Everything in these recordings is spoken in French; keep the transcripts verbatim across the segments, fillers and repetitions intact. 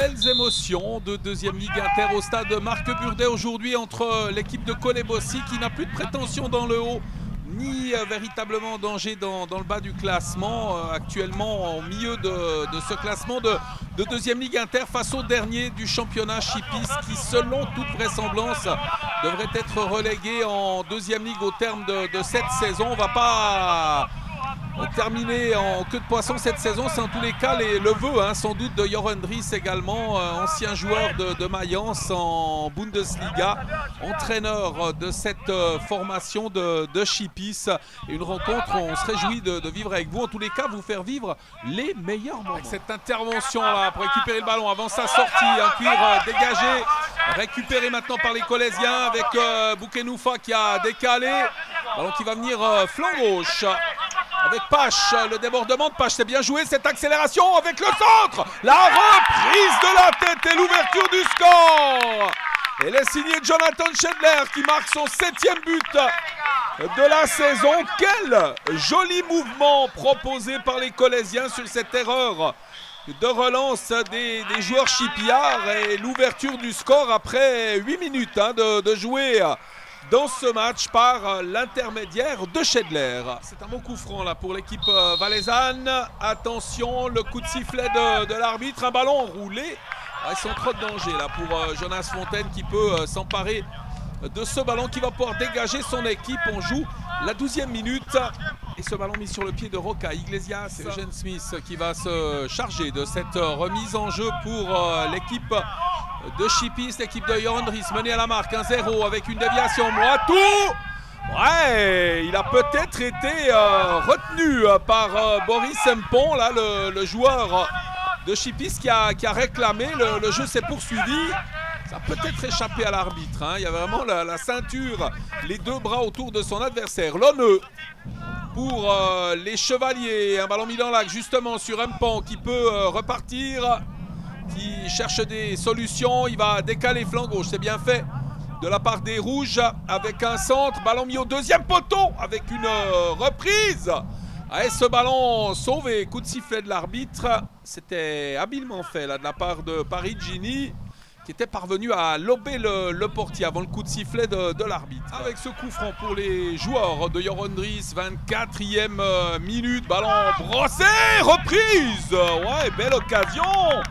belles émotions de deuxième Ligue Inter au stade Marc Burdet aujourd'hui entre l'équipe de Colebossy qui n'a plus de prétention dans le haut ni euh, véritablement danger dans, dans le bas du classement, euh, actuellement au milieu de, de ce classement de, de deuxième Ligue Inter face au dernier du championnat Chipis qui selon toute vraisemblance devrait être relégué en deuxième ligue au terme de, de cette saison. On ne va pas terminer en queue de poisson cette saison, c'est en tous les cas les, le vœu hein, sans doute de Joran Dries également, euh, ancien joueur de, de Mayence en Bundesliga, entraîneur de cette euh, formation de, de Chipis. Et une rencontre, on se réjouit de, de vivre avec vous, en tous les cas vous faire vivre les meilleurs moments. Avec cette intervention là pour récupérer le ballon avant sa sortie, un cuir euh, dégagé, récupéré maintenant par les Colésiens avec euh, Boukenoufa qui a décalé, ballon qui va venir euh, flanc gauche. Avec Pache, le débordement de Pache, c'est bien joué cette accélération avec le centre, la reprise de la tête et l'ouverture du score. Elle est signée Jonathan Schedler qui marque son septième but de la saison. Quel joli mouvement proposé par les Colésiens sur cette erreur de relance des, des joueurs chippiards et l'ouverture du score après huit minutes hein, de, de jouer dans ce match par l'intermédiaire de Schedler. C'est un bon coup franc là pour l'équipe valaisanne. Attention, le coup de sifflet de, de l'arbitre, un ballon roulé. Ah, ils sont trop de danger là pour euh, Jonas Fontaine qui peut euh, s'emparer de ce ballon qui va pouvoir dégager son équipe. On joue la douzième minute et ce ballon mis sur le pied de Roca Iglesias. C'est Eugene Smith qui va se charger de cette remise en jeu pour euh, l'équipe de Chipis, l'équipe de Joran Dries menée à la marque un zéro avec une déviation. Moitou, ouais, il a peut-être été euh, retenu par euh, Boris Mpon, là, le, le joueur de Chipis qui a, qui a réclamé. Le, le jeu s'est poursuivi. Ça a peut-être échappé à l'arbitre. Hein. Il y a vraiment la, la ceinture, les deux bras autour de son adversaire. Lonneux pour euh, les Chevaliers. Un ballon mis dans l'axe justement sur Mpon qui peut euh, repartir, qui cherche des solutions. Il va décaler flanc gauche, c'est bien fait de la part des Rouges avec un centre, ballon mis au deuxième poteau avec une euh, reprise. Ah, et ce ballon sauvé, coup de sifflet de l'arbitre, c'était habilement fait là de la part de Parigini qui était parvenu à lober le, le portier avant le coup de sifflet de, de l'arbitre. Avec ce coup franc pour les joueurs de Joran Dries, vingt-quatrième euh, minute, ballon brossé, reprise. Ouais, belle occasion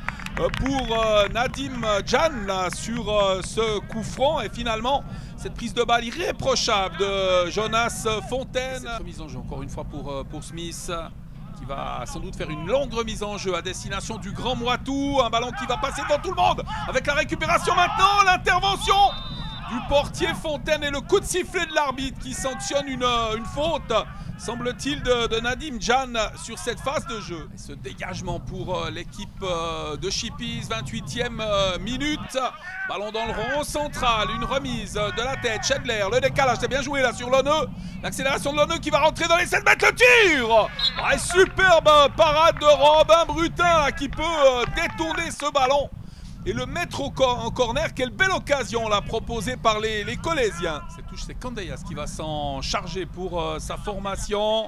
pour euh, Nadim Jan là, sur euh, ce coup franc et finalement cette prise de balle irréprochable de Jonas Fontaine. Cette remise en jeu encore une fois pour, euh, pour Smith qui va sans doute faire une longue remise en jeu à destination du grand Moitou. Un ballon qui va passer devant tout le monde avec la récupération maintenant, l'intervention du portier Fontaine et le coup de sifflet de l'arbitre qui sanctionne une, une faute, semble-t-il, de, de Nadim Jan sur cette phase de jeu. Et ce dégagement pour euh, l'équipe euh, de Chipis, vingt-huitième euh, minute. Ballon dans le rond central, une remise de la tête. Schedler, le décalage, c'est bien joué là sur Lonneux. L'accélération de Lonneux qui va rentrer dans les sept mètres, le tir. Ouais, superbe parade de Robin Brutin là, qui peut euh, détourner ce ballon et le mettre au cor en corner. Quelle belle occasion là proposée par les, les Colésiens. Cette touche, c'est Candeias qui va s'en charger pour euh, sa formation.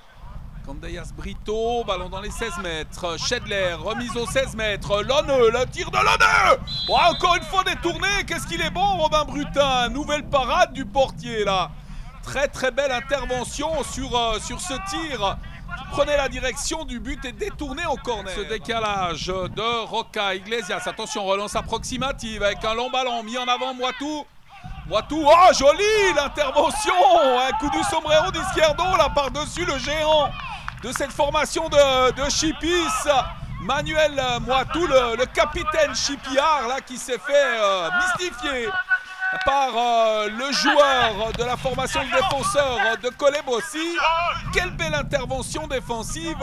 Candeias Brito, ballon dans les seize mètres. Schedler, remise aux seize mètres. Lonneux, le tir de Lonneux. Oh, encore une fois détourné. Qu'est-ce qu'il est bon, Robin Brutin. Nouvelle parade du portier là. Très très belle intervention sur, euh, sur ce tir. Prenez la direction du but et détourné en corner. Ce décalage de Roca Iglesias. Attention, relance approximative avec un long ballon mis en avant Moitou. Moitou, oh joli l'intervention. Un coup du sombrero d'Izquierdo là par-dessus le géant de cette formation de, de Chipis. Manuel Moitou, le, le capitaine chippiard là qui s'est fait euh, mystifier par euh, le joueur de la formation de défenseur de Colebossy. Quelle belle intervention défensive.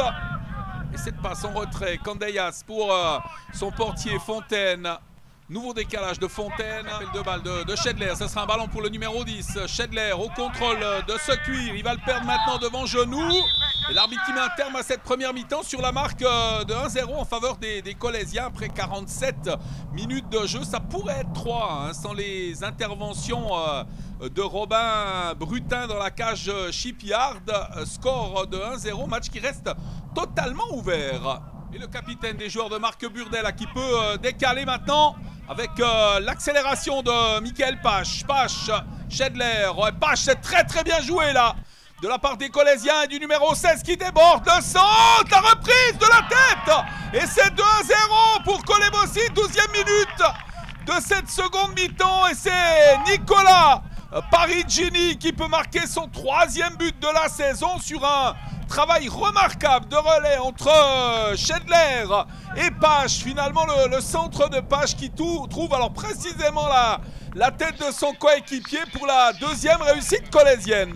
Et cette passe en retrait, Candeias pour euh, son portier Fontaine. Nouveau décalage de Fontaine. Appel de balle de, de Schedler. Ce sera un ballon pour le numéro dix. Schedler au contrôle de ce cuir. Il va le perdre maintenant devant Genoux. Et l'arbitre qui met un terme à cette première mi-temps sur la marque de un zéro en faveur des, des Colésiens après quarante-sept minutes de jeu. Ça pourrait être trois hein, sans les interventions euh, de Robin Brutin dans la cage Chipyard. Score de un zéro, match qui reste totalement ouvert. Et le capitaine des joueurs de Marc Burdet là, qui peut euh, décaler maintenant avec euh, l'accélération de Michael Pache. Pache, Schedler, ouais, Pache, c'est très très bien joué là de la part des Colésiens et du numéro seize qui déborde le centre, la reprise de la tête. Et c'est deux à zéro pour Kolebosi, douzième minute de cette seconde mi-temps. Et c'est Nicolas Parigini qui peut marquer son troisième but de la saison sur un travail remarquable de relais entre Schedler et Pache. Finalement, le, le centre de Pache qui tout, trouve alors précisément la, la tête de son coéquipier pour la deuxième réussite colésienne.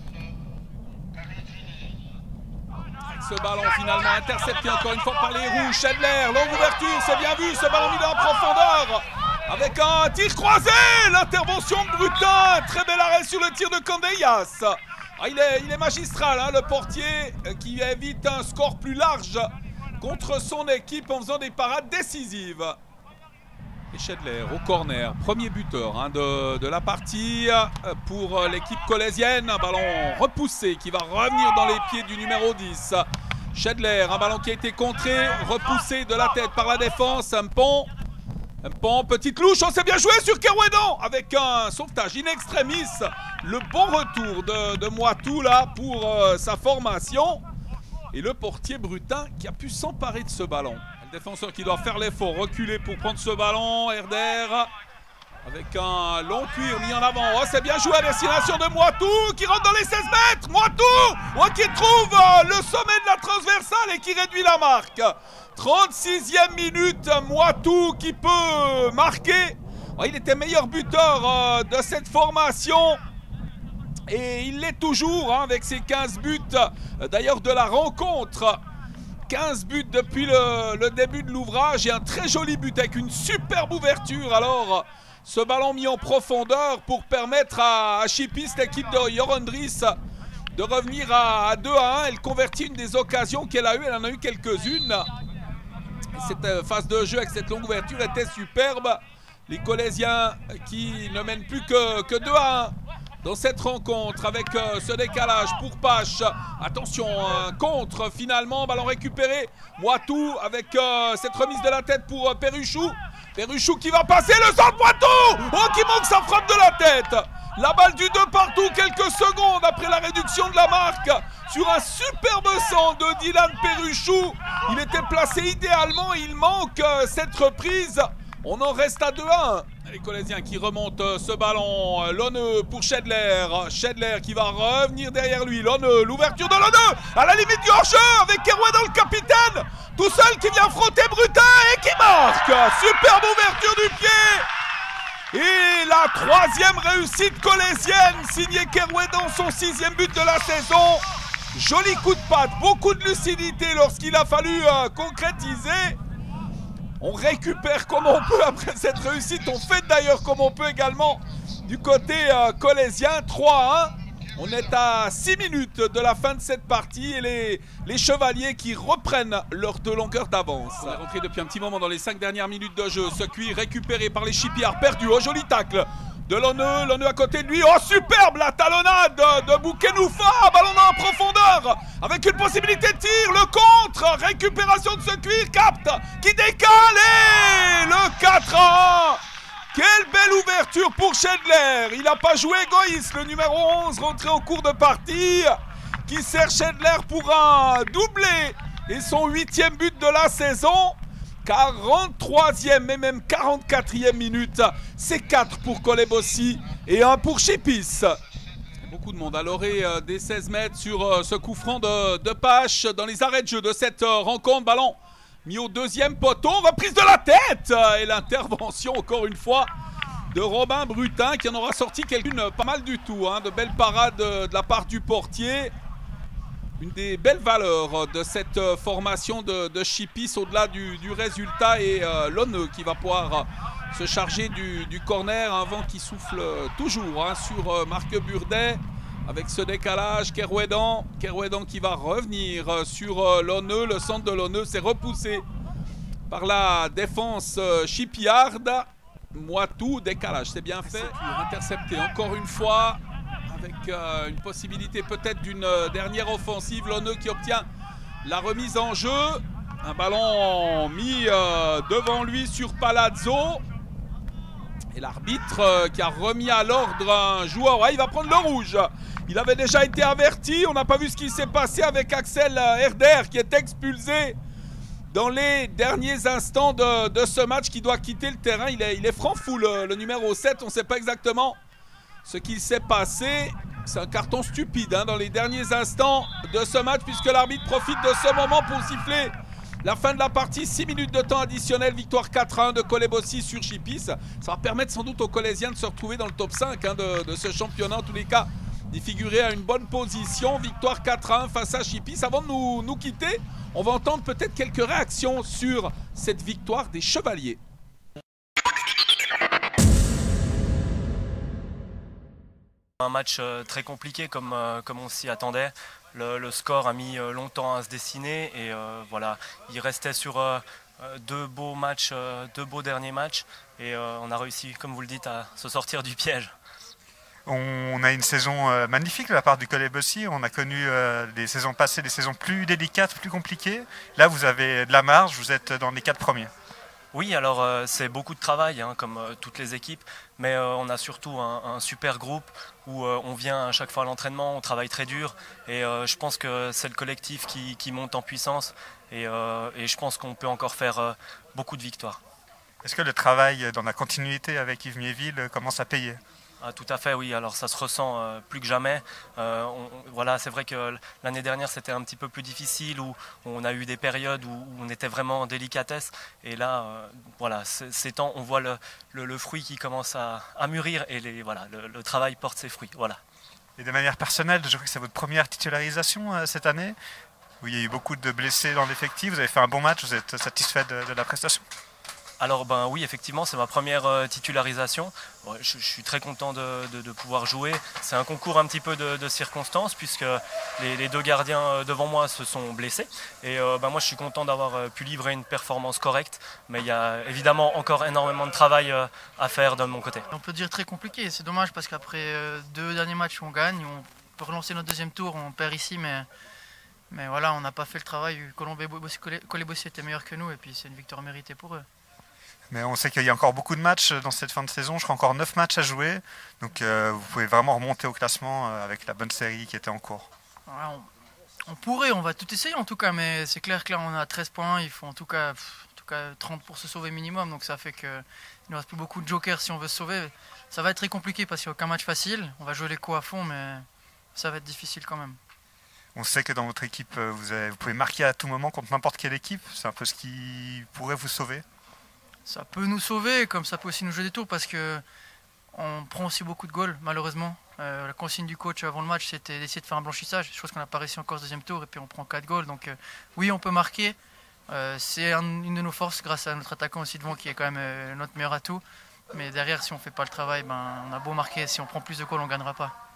Ce ballon finalement intercepté encore une fois par les rouges. Schedler, longue ouverture, c'est bien vu, ce ballon mis en profondeur avec un tir croisé. L'intervention de Brutin, très bel arrêt sur le tir de Candeias. Ah, il, est, il est magistral, hein, le portier qui évite un score plus large contre son équipe en faisant des parades décisives. Et Schedler au corner, premier buteur hein, de, de la partie pour l'équipe colésienne. Un ballon repoussé qui va revenir dans les pieds du numéro dix. Schedler, un ballon qui a été contré, repoussé de la tête par la défense. Mpon, Mpon, petite louche, on s'est bien joué sur Kerouédan avec un sauvetage in extremis. Le bon retour de, de Moitou là pour euh, sa formation. Et le portier Brutin qui a pu s'emparer de ce ballon. Le défenseur qui doit faire l'effort, reculer pour prendre ce ballon. Herder avec un long cuir mis en avant. Oh, c'est bien joué à destination de Moitou qui rentre dans les seize mètres. Moitou oh, qui trouve euh, le sommet de la transversale et qui réduit la marque. trente-sixième minute, Moitou qui peut marquer. Oh, il était meilleur buteur euh, de cette formation. Et il l'est toujours hein, avec ses quinze buts euh, d'ailleurs de la rencontre. quinze buts depuis le, le début de l'ouvrage et un très joli but avec une superbe ouverture. Alors, ce ballon mis en profondeur pour permettre à, à Chipis, l'équipe de Yorandris, de revenir à, à deux à un. Elle convertit une des occasions qu'elle a eues. Elle en a eu quelques-unes. Cette phase de jeu avec cette longue ouverture était superbe. Les Colésiens qui ne mènent plus que, que deux à un. Dans cette rencontre avec euh, ce décalage pour Pache. Attention, un contre finalement, ballon récupéré. Moitou avec euh, cette remise de la tête pour euh, Perruchou. Perruchou qui va passer le centre, Moitou oh, qui manque sa frappe de la tête. La balle du deux partout, quelques secondes après la réduction de la marque. Sur un superbe centre de Dylan Perruchou. Il était placé idéalement, il manque euh, cette reprise. On en reste à deux à un. Les Colésiens qui remontent ce ballon. Lonneux pour Schedler. Schedler qui va revenir derrière lui. Lonneux, l'ouverture de Lonneux à la limite du hors-jeu avec Kerouédan le capitaine. Tout seul qui vient affronter Brutin et qui marque. Superbe ouverture du pied. Et la troisième réussite colésienne signée Kerouédan, son sixième but de la saison. Joli coup de patte, beaucoup de lucidité lorsqu'il a fallu euh, concrétiser. On récupère comme on peut après cette réussite. On fait d'ailleurs comme on peut également du côté euh, colésien. trois à un. On est à six minutes de la fin de cette partie. Et les, les Chevaliers qui reprennent leur deux longueurs d'avance. On est rentré depuis un petit moment dans les cinq dernières minutes de jeu. Ce cuir récupéré par les Chipiards. Perdu. Oh, joli tacle de Lonneux. Lonneux à côté de lui. Oh, superbe la talonnade de Boukenoufa. Ballon en profondeur. Avec une possibilité de tir. Le contre. Récupération de ce cuir. Capte. Qui décale. Et le quatre à un. Quelle belle ouverture pour Schedler. Il n'a pas joué égoïste. Le numéro onze rentré en cours de partie. Qui sert Schedler pour un doublé. Et son huitième but de la saison. quarante-troisième et même quarante-quatrième minute. C'est quatre pour Kolebosi et un pour Chipis. Beaucoup de monde à l'orée euh, des seize mètres sur euh, ce coup franc de, de Pache dans les arrêts de jeu de cette euh, rencontre. Ballon mis au deuxième poteau. Reprise de la tête et l'intervention encore une fois de Robin Brutin qui en aura sorti quelqu'une pas mal du tout. Hein, de belles parades de, de la part du portier. Une des belles valeurs de cette formation de, de Chipis au-delà du, du résultat et euh, Lonneux qui va pouvoir se charger du, du corner. Un vent qui souffle toujours hein, sur euh, Marc Burdet avec ce décalage. Kerouédan, Kerouédan qui va revenir sur euh, Lonneux. Le centre de Lonneux s'est repoussé par la défense euh, chipiarde. Moitou, décalage, c'est bien fait. Intercepté encore une fois. Avec euh, une possibilité peut-être d'une euh, dernière offensive. Lonneux qui obtient la remise en jeu. Un ballon mis euh, devant lui sur Palazzo. Et l'arbitre euh, qui a remis à l'ordre un joueur. Ouais, il va prendre le rouge. Il avait déjà été averti. On n'a pas vu ce qui s'est passé avec Axel Herder qui est expulsé dans les derniers instants de, de ce match, qui doit quitter le terrain. Il est, il est franc-fou, le, le numéro sept. On ne sait pas exactement ce qu'il s'est passé. C'est un carton stupide hein, dans les derniers instants de ce match, puisque l'arbitre profite de ce moment pour siffler la fin de la partie. Six minutes de temps additionnel, victoire quatre à un de Kolebosi sur Chipis. Ça va permettre sans doute aux Colésiens de se retrouver dans le top cinq hein, de, de ce championnat. En tous les cas, d'y figurer à une bonne position. Victoire quatre à un face à Chipis. Avant de nous, nous quitter, on va entendre peut-être quelques réactions sur cette victoire des Chevaliers. Un match euh, très compliqué comme, euh, comme on s'y attendait. Le, le score a mis euh, longtemps à se dessiner et euh, voilà, il restait sur euh, deux beaux matchs, euh, deux beaux derniers matchs et euh, on a réussi, comme vous le dites, à se sortir du piège. On a une saison euh, magnifique de la part du Kolebosi. On a connu euh, des saisons passées, des saisons plus délicates, plus compliquées. Là, vous avez de la marge, vous êtes dans les quatre premiers. Oui, alors euh, c'est beaucoup de travail, hein, comme euh, toutes les équipes, mais euh, on a surtout un, un super groupe où euh, on vient à chaque fois à l'entraînement, on travaille très dur et euh, je pense que c'est le collectif qui, qui monte en puissance et, euh, et je pense qu'on peut encore faire euh, beaucoup de victoires. Est-ce que le travail dans la continuité avec Yves Miéville commence à payer ? Ah, tout à fait, oui. Alors ça se ressent euh, plus que jamais. Euh, on, voilà, c'est vrai que l'année dernière c'était un petit peu plus difficile, où on a eu des périodes où, où on était vraiment en délicatesse. Et là, euh, voilà, ces temps, on voit le, le, le fruit qui commence à, à mûrir et les, voilà, le, le travail porte ses fruits. Voilà. Et de manière personnelle, je crois que c'est votre première titularisation euh, cette année, où il y a eu beaucoup de blessés dans l'effectif. Vous avez fait un bon match, vous êtes satisfait de, de la prestation ? Alors ben oui, effectivement, c'est ma première euh, titularisation. Ouais, je, je suis très content de, de, de pouvoir jouer. C'est un concours un petit peu de, de circonstances puisque les, les deux gardiens devant moi se sont blessés. Et euh, ben moi, je suis content d'avoir pu livrer une performance correcte. Mais il y a évidemment encore énormément de travail euh, à faire de mon côté. On peut dire très compliqué. C'est dommage parce qu'après euh, deux derniers matchs, on gagne. On peut relancer notre deuxième tour. On perd ici, mais, mais voilà, on n'a pas fait le travail. Kolebosi était meilleur que nous et puis c'est une victoire méritée pour eux. Mais on sait qu'il y a encore beaucoup de matchs dans cette fin de saison. Je crois encore neuf matchs à jouer. Donc euh, vous pouvez vraiment remonter au classement avec la bonne série qui était en cours. Ouais, on, on pourrait, on va tout essayer en tout cas. Mais c'est clair que là on a treize points. Il faut en tout cas, pff, en tout cas trente pour se sauver minimum. Donc ça fait qu'il ne nous reste plus beaucoup de jokers si on veut se sauver. Ça va être très compliqué parce qu'il n'y a aucun match facile. On va jouer les coups à fond, mais ça va être difficile quand même. On sait que dans votre équipe, vous, avez, vous pouvez marquer à tout moment contre n'importe quelle équipe. C'est un peu ce qui pourrait vous sauver. Ça peut nous sauver, comme ça peut aussi nous jouer des tours, parce que on prend aussi beaucoup de goals, malheureusement. Euh, la consigne du coach avant le match, c'était d'essayer de faire un blanchissage, chose qu'on n'a pas réussi encore ce deuxième tour, et puis on prend quatre goals. Donc euh, oui, on peut marquer. Euh, c'est un, une de nos forces, grâce à notre attaquant aussi devant, qui est quand même euh, notre meilleur atout. Mais derrière, si on ne fait pas le travail, ben, on a beau marquer, si on prend plus de goals, on ne gagnera pas.